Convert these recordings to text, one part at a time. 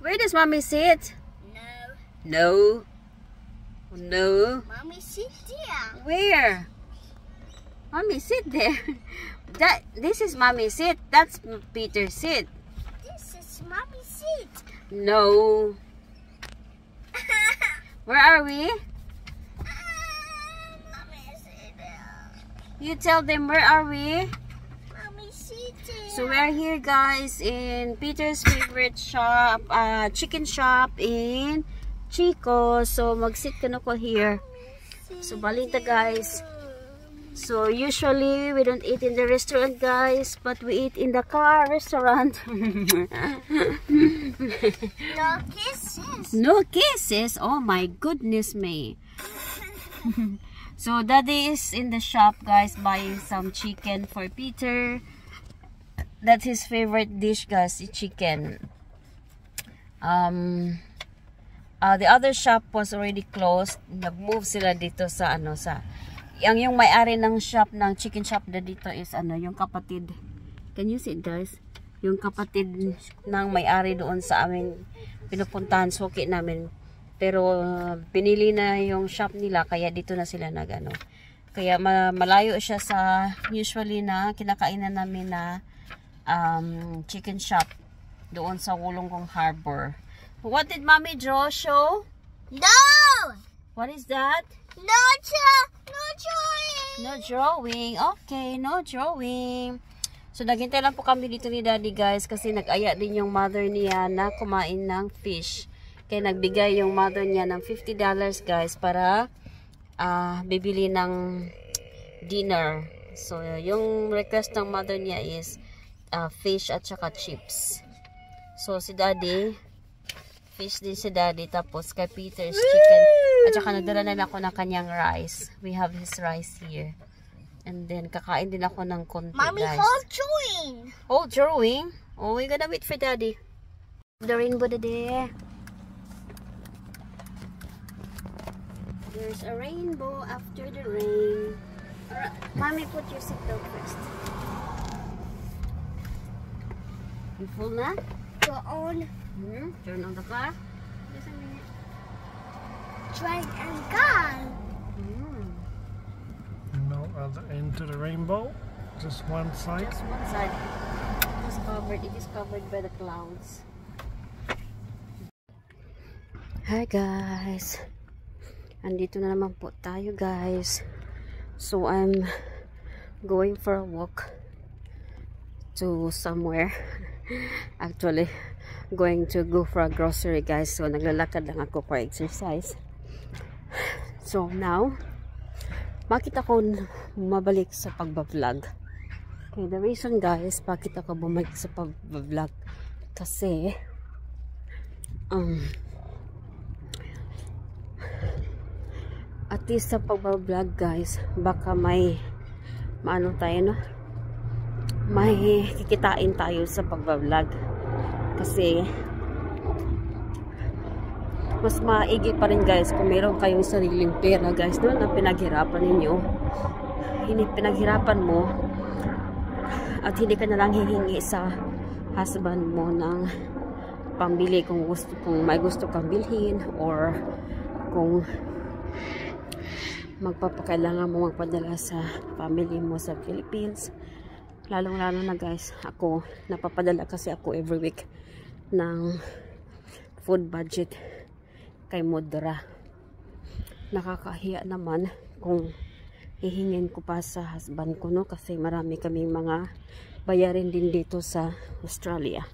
Where does mommy sit? No. No. No. Mommy sit there. Where? Mommy sit there. This is mommy sit. That's Peter's sit. This is mommy sit. No. Where are we? Mommy sit there. You tell them where are we? Mommy sit there. So we're here guys in Peter's favorite shop, chicken shop in Chico. So mag-sit ka na ko here. So balita guys. So usually we don't eat in the restaurant guys, but we eat in the car restaurant. No kisses. No kisses. Oh my goodness me. So daddy is in the shop guys buying some chicken for Peter. That's his favorite dish guys, chicken. The other shop was already closed. Nag-move sila dito sa yung may-ari ng shop, ng chicken shop na dito is yung kapatid. Can you see it guys? Yung kapatid ng may-ari doon sa amin pinupuntahan, suki namin. Pero pinili na yung shop nila kaya dito na sila kaya malayo siya sa usually na kinakainan namin na chicken shop doon sa Wollongong Harbor. What did mommy draw? Show? No. What is that? No drawing. No drawing. Okay, no drawing. So naghintay lang po kami dito ni daddy guys kasi nag-aya din yung mother niya na kumain ng fish. Kaya nagbigay yung mother niya ng $50 guys para bibili ng dinner. So yung request ng mother niya is fish at saka chips. So si daddy, fish din si daddy, tapos kay Peter's chicken. At saka nagdala na ako ng kanyang rice. We have his rice here. And then kakain din ako ng konti Mommy, guys. hold drawing. Hold drawing? Oh, we're gonna wait for daddy. The rainbow there. There's a rainbow after the rain. Mommy, put your seatbelt first. You full na? Go on. Turn on the car. Just a minute. Drag and go. No other end to the rainbow. Just one side. Just one side. It is covered by the clouds. Hi guys. Andito na naman po tayo guys. So I'm going for a walk to somewhere. Actually, going to go for a grocery guys. So naglalakad lang ako for exercise. So now, bakit ako bumabalik sa pagbablog? Okay, the reason guys, bakit ako bumalik sa pagbablog? Kasi at least sa pagbablog guys, baka may maano tayo may kikitain tayo sa pagbablog. Kasi mas maigi pa rin guys kung meron kayong sariling pera guys, doon ang pinaghirapan ninyo. Hindi pinaghirapan mo at hindi ka na lang hihingi sa husband mo ng pambili kung may gusto kang bilhin, or kung magpapakailangan mo magpadala sa family mo sa Philippines. Lalong-lalo na guys, ako napapadala kasi ako every week ng food budget kay Mudra. Nakakahiya naman kung hihingin ko pa sa husband ko kasi marami kaming mga bayarin din dito sa Australia.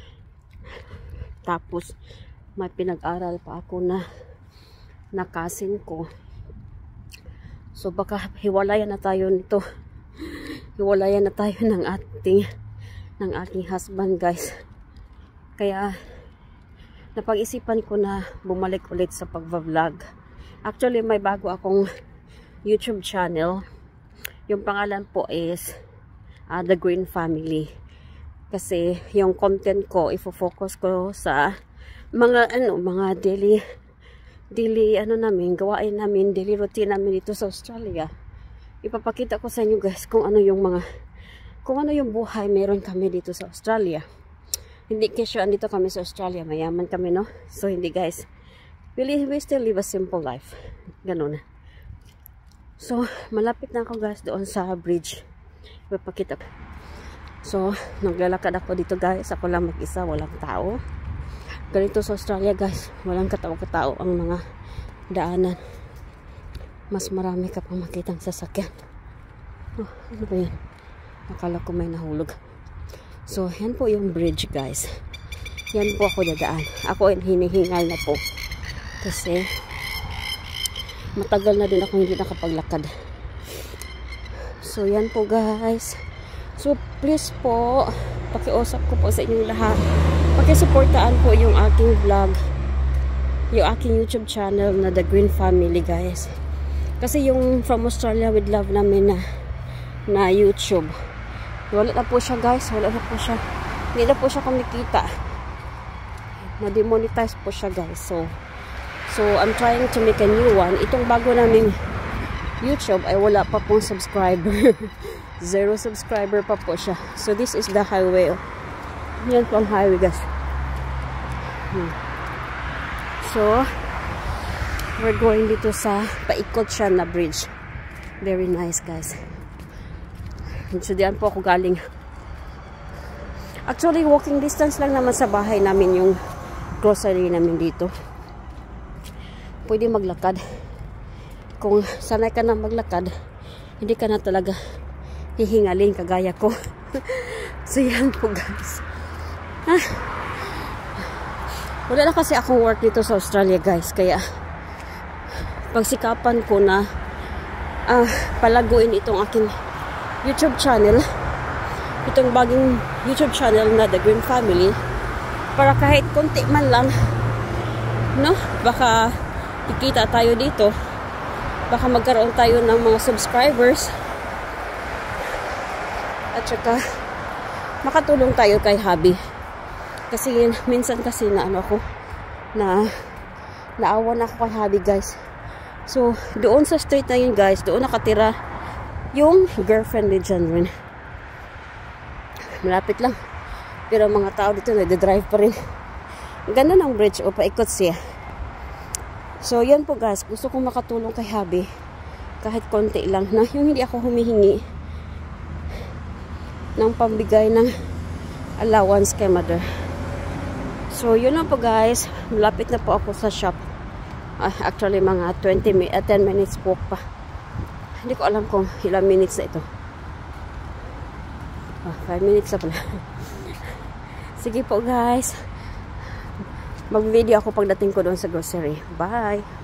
Tapos may pinag-aral pa ako na cousin ko. So baka hiwalayan na tayo nito. Hiwalayan na tayo ng ating husband guys. Kaya napag-isipan ko na bumalik ulit sa pagbablog. Actually may bago akong YouTube channel. Yung pangalan po is The Green Family. Kasi yung content ko ifo-focus ko sa mga daily gawain namin, daily routine namin dito sa Australia. Ipapakita ko sa inyo guys kung ano yung buhay meron kami dito sa Australia. Hindi kasi andito kami sa Australia, mayaman kami, no? So hindi guys, we still live a simple life. Ganun. So malapit na ako guys doon sa bridge. Ipapakita ko. So naglalakad ako dito guys, ako lang mag-isa, walang tao. Ganito sa Australia guys, walang katao-katao ang mga daanan. Mas marami ka pang makitang sasakyan. Oh, ano ba yun? Akala ko may nahulog. So, yan po yung bridge guys. Yan po ako dadaan. Ako ay hinihingal na po. Kasi, matagal na din ako hindi nakapaglakad. So, yan po guys. So, please po, pakiusap ko po sa inyong lahat. Pakisuportaan po yung aking vlog. Yung aking YouTube channel na The Green Family guys. Kasi yung From Australia with Love namin na YouTube, wala na po siya guys, wala na po siya, hindi na po siya kumikita, na-demonetize po siya guys. So I'm trying to make a new one. Itong bago naming YouTube ay wala pa pong subscriber. 0 subscriber pa po siya. So this is the highway. Yan po ang highway guys. So we're going dito sa paikot siya na bridge. Very nice guys. So diyan po ako galing. Actually walking distance lang naman sa bahay namin yung grocery namin dito. Pwede maglakad. Kung sanay ka na maglakad, hindi ka na talaga hihingalin kagaya ko. So yan po guys. Wala na kasi akong work dito sa Australia guys, kaya pagsikapan ko na palaguin itong aking YouTube channel, itong bagong YouTube channel na The Green Family, para kahit konti man lang, no, baka ikita tayo dito, baka magkaroon tayo ng mga subscribers, at saka makatulong tayo kay hubby. Kasi minsan kasi na ano ako, naawa na ako kay hubby guys. So, doon sa street na yun guys, doon nakatira yung girlfriend ni John Rin. Malapit lang. Pero mga tao dito nagde-drive pa rin. Ganda ng bridge o paikot siya. So, yan po guys. Gusto kong makatulong kay hubby. Kahit konti lang. Na yung hindi ako humihingi ng pambigay ng allowance kay mother. So, yun lang po guys. Malapit na po ako sa shop. Actually, mga 10 minutes walk pa. Hindi ko alam kung ilang minutes na ito. 5 minutes na pala. Sige po guys. Mag-video ako pagdating ko doon sa grocery. Bye!